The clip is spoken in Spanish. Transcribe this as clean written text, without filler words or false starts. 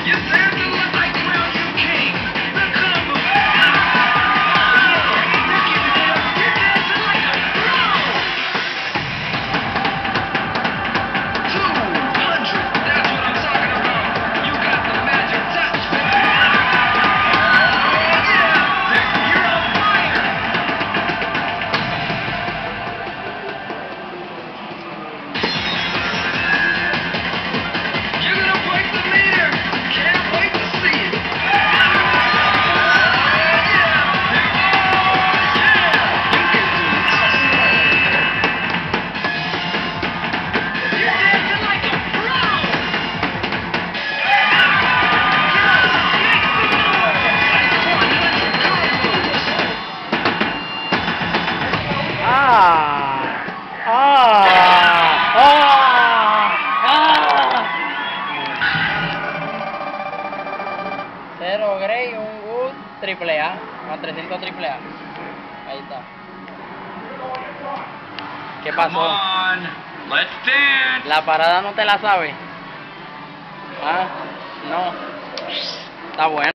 Cero Grey, un Wood triple A, más 300 triple A. Ahí está. ¿Qué pasó? Come on, let's dance. La parada no te la sabes. Ah, no. Está bueno.